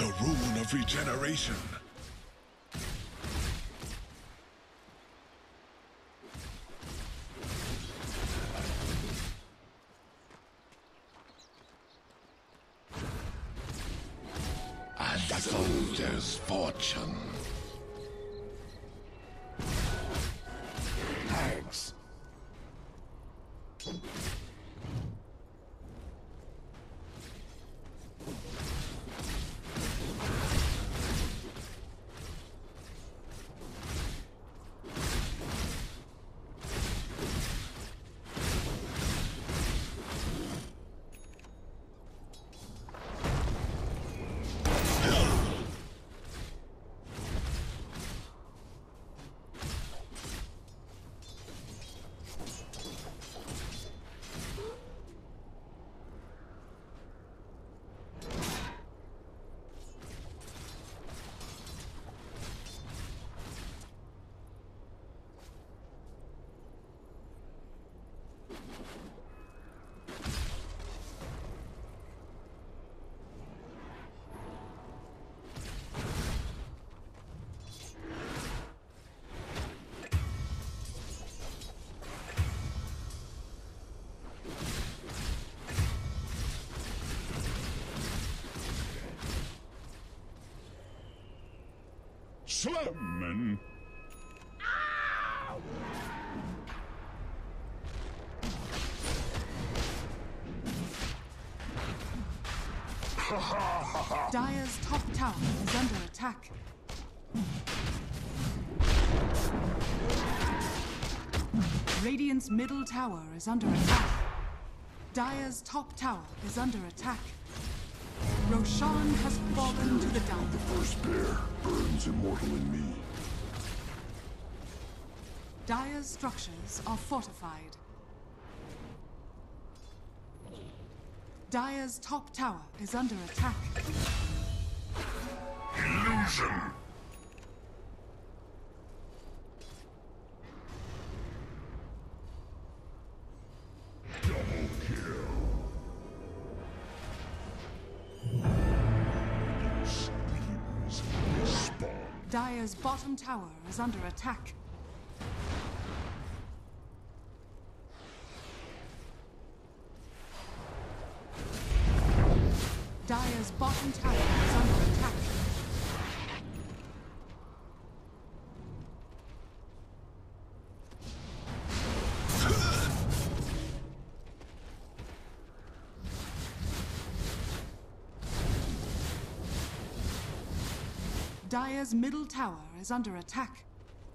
The rune of regeneration. And a soldier's fortune. Thanks. Summon. Dire's top tower is under attack. Radiant's middle tower is under attack. Dire's top tower is under attack. Roshan has fallen to the down. The first bear burns immortal in me. Dire's structures are fortified. Dire's top tower is under attack. Illusion! Double kill. Screams respawn. Dire's bottom tower is under attack. Dire's bottom tower is under attack. Dire's middle tower is under attack.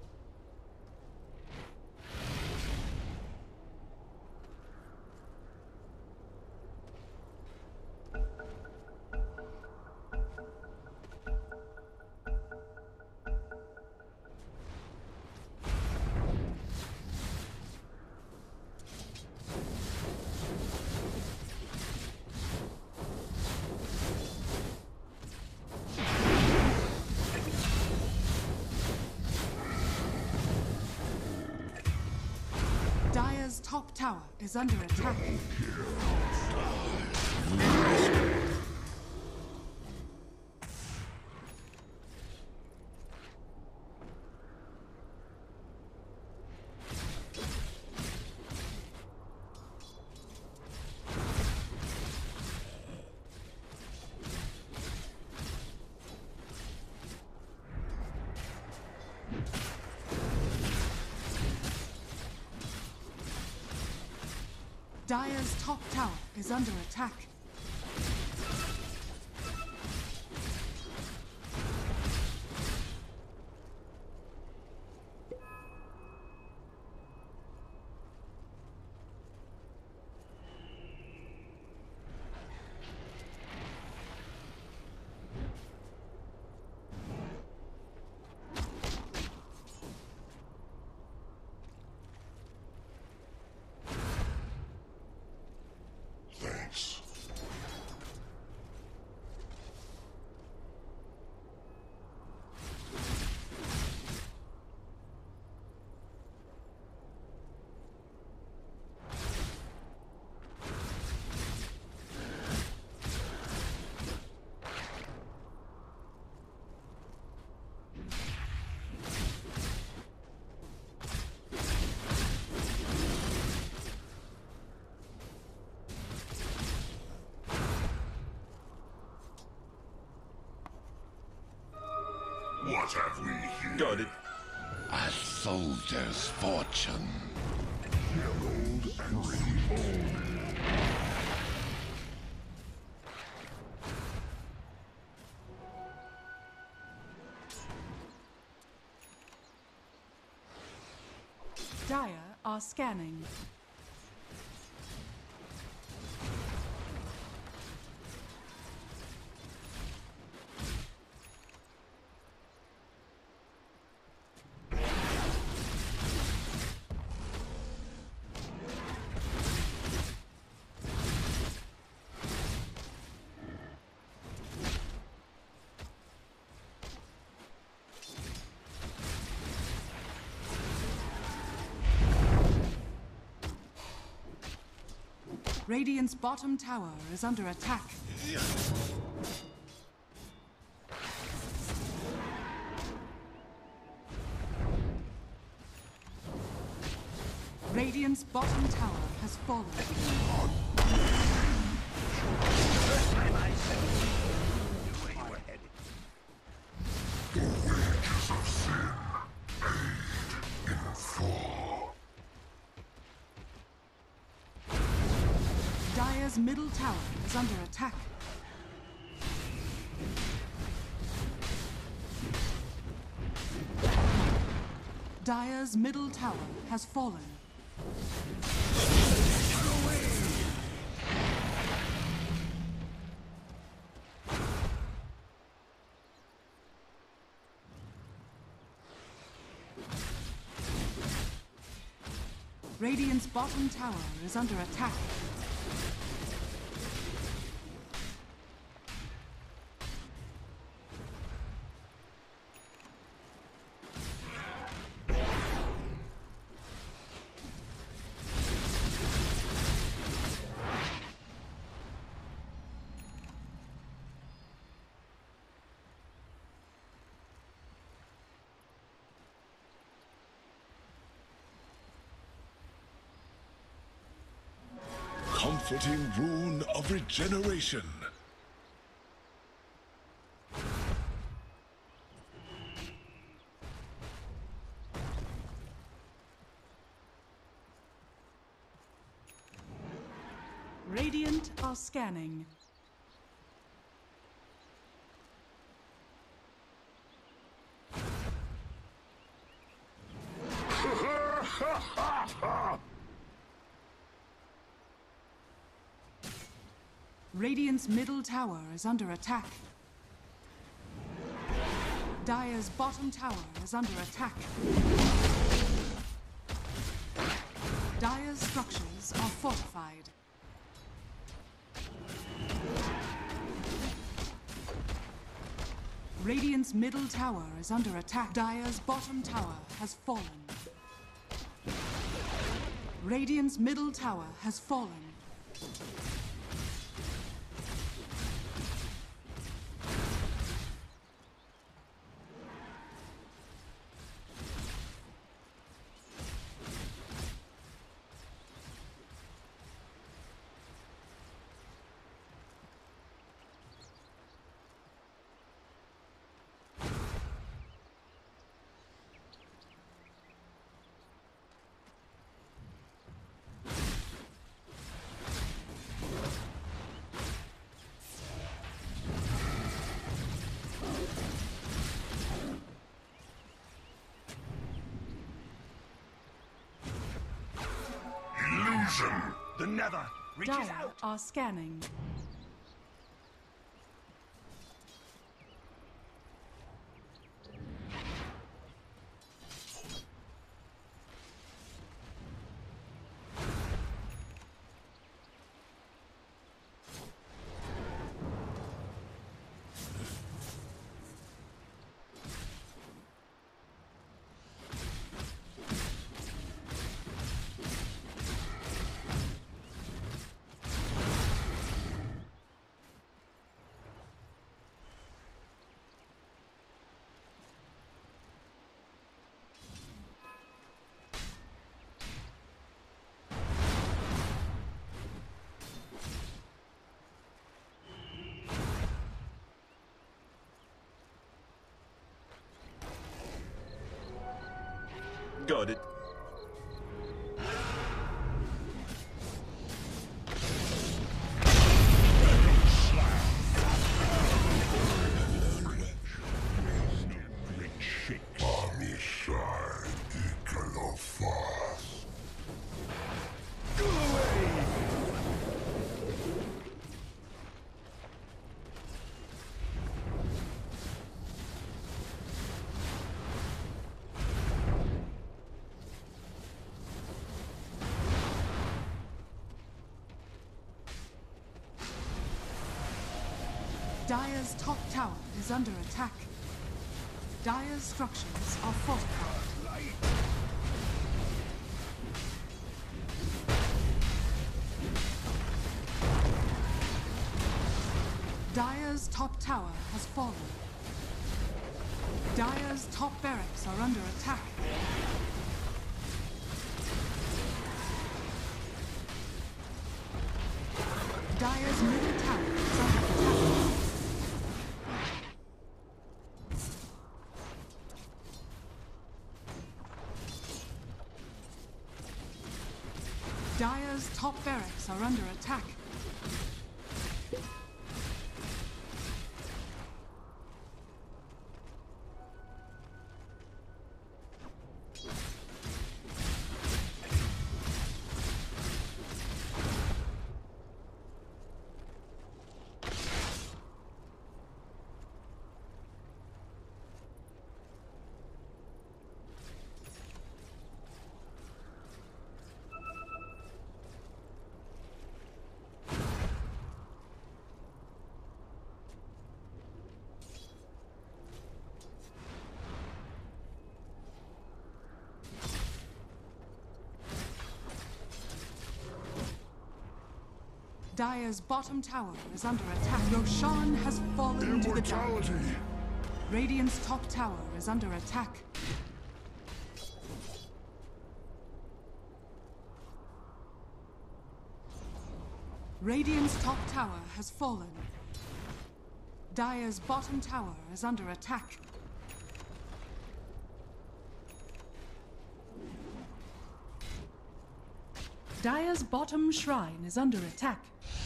Dire's top tower is under attack. Dire's top tower is under attack. Thanks. What have we here? Got it. A soldier's fortune. Herald and reborn. Dire are scanning. Radiant's bottom tower is under attack. Radiant's bottom tower has fallen. First time I said knew where you were headed. The wages of sin, paid in full. Dire's middle tower is under attack. Dire's middle tower has fallen. Radiant's bottom tower is under attack. Comforting rune of regeneration. Radiant are scanning. Radiant's middle tower is under attack. Dire's bottom tower is under attack. Dire's structures are fortified. Radiant's middle tower is under attack. Dire's bottom tower has fallen. Radiant's middle tower has fallen. The Nether reaches Dire out. are scanning. Got it. Dire's top tower is under attack. Dire's structures are fortified. Dire's top tower has fallen. Dire's top barracks are under attack. Dire's middle tower is under attack. Dire's top barracks are under attack. Dire's bottom tower is under attack. Roshan has fallen to the Immortality! ground. Radiant's top tower is under attack. Radiant's top tower has fallen. Dire's bottom tower is under attack. Dire's bottom shrine is under attack.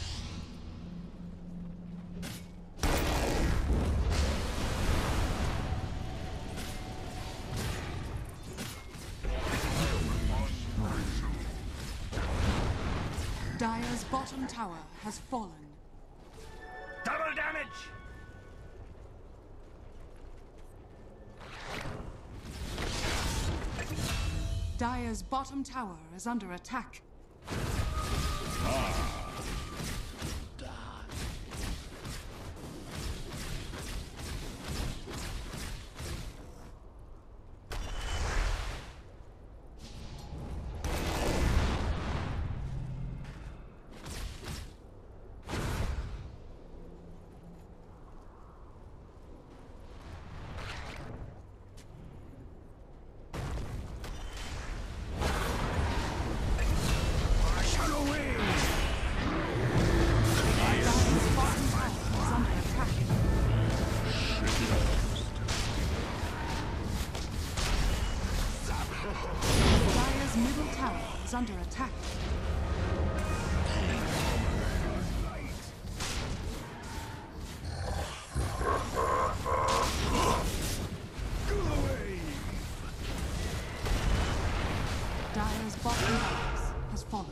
Dire's bottom tower has fallen. Double damage! Dire's bottom tower is under attack. Under attack. Dire's bottom barracks has fallen.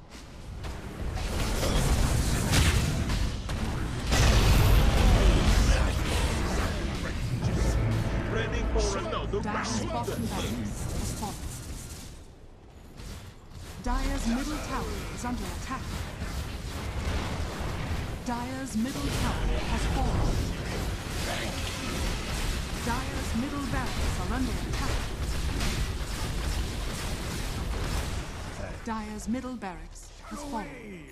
Ready for another Dire's round. bottom barracks has fallen. Dire's middle tower is under attack. Dire's middle tower has fallen. Dire's middle barracks are under attack. Dire's middle barracks has fallen.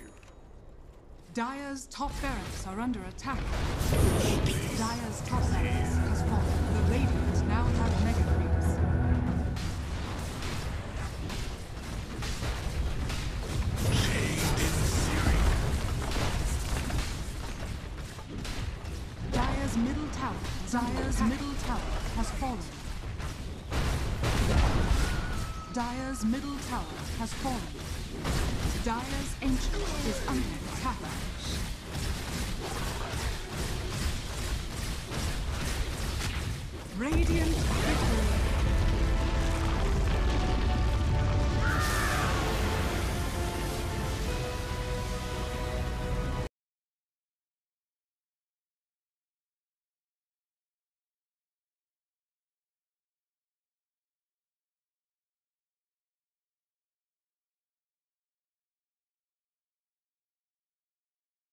Dire's top barracks are under attack. Dire's top barracks has fallen. The Radiant now have mega creeps. Dire's middle tower has fallen. Dire's middle tower has fallen. Dire's ancient is under attack. Radiant victory.